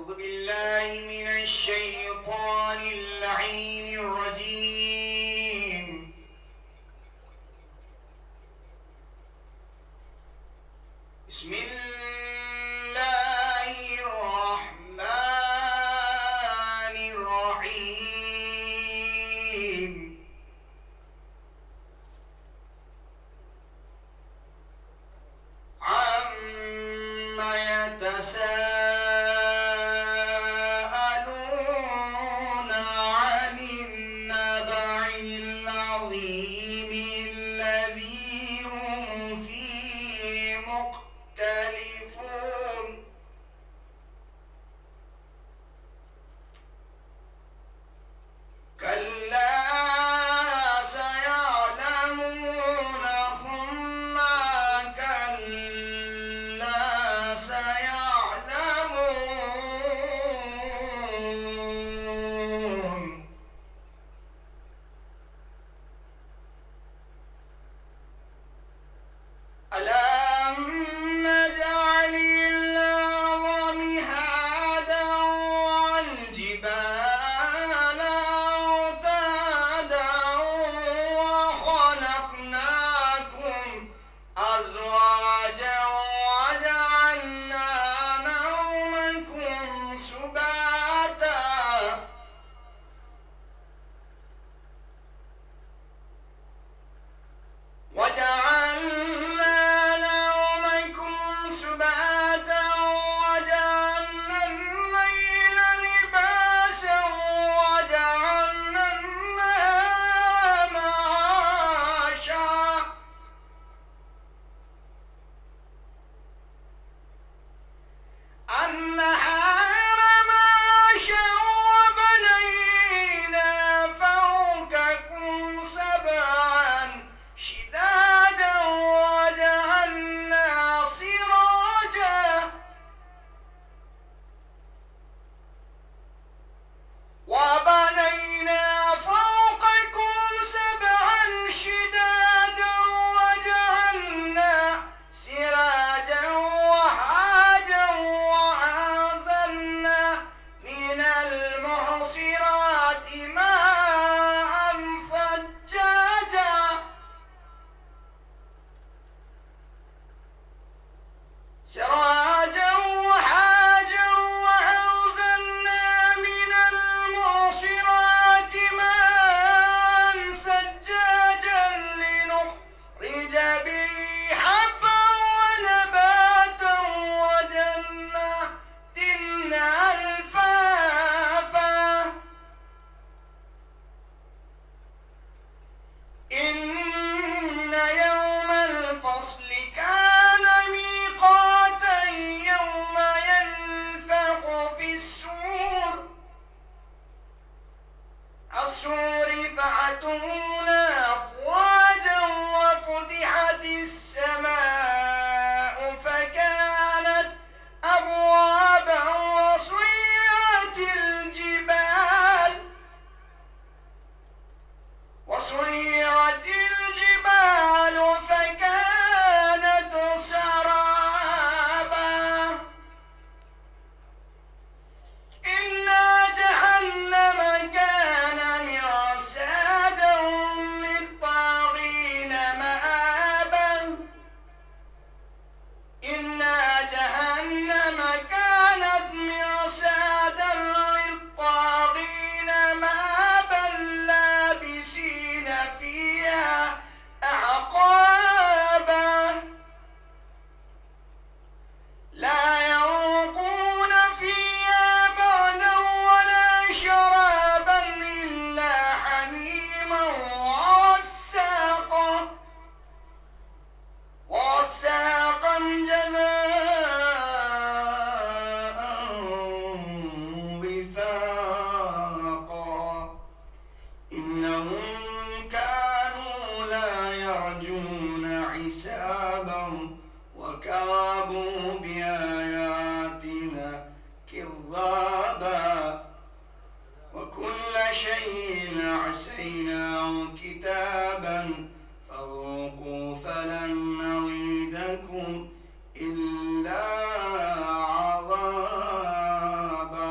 أعوذ بالله من الشيطان اللعين الرجيم. بسم الله الرحمن الرحيم. عما يتساءلون عن النبأ العظيم الذي هم فيه مختلفون. كلا سيعلمون ثم كلا سيعلمون. ألم نجعل الأرض مهادا والجبال أوتادا وخلقناكم أزواجا وجعلنا نومكم سباتا وجعلنا الليل لباسا وجعلنا النهار معاشا. النهار معاشا وبنينا فوقكم سبعا شدادا وجعلنا سراجا وبنينا فوقكم سبعا شدادا وجعلنا سراجا وهاجا وأنزلنا من المعصرات ماء ثجاجا. سراجا وهاجا وأنزلنا من المعصرات ماء ثجاجا لنخرج به حبا ونباتا وجنات ألفافا. إن يوم الفصل كان ميقاتا يوم ينفخ في الصور فأتونا أفواجا وفتحت السماء فكانت أبوابا وسيرت الجبال فكانت سرابا. إنا جهنم كان مرصادا للطاغين مآبا. إنا جهنم كانت مرصادا للطاغين مآبا لابسين فيها أحقابا. لا يذوقون فيها بردا ولا شرابا إلا حميما وغساقا جزاء وفاقا. إنهم كانوا لا يرجون حسابا وكذبوا بآياتنا كذابا. وكل شيء أحصيناه كتابا فذوقوا فلن نزيدكم إلا عذابا.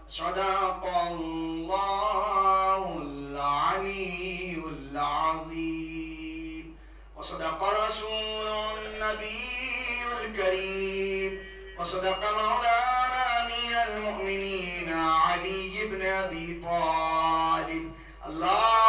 صدق الله العلي العظيم وصدق رسول النبي الكريم وصدق مولانا أمير المؤمنين علي بن أبي طالب. الله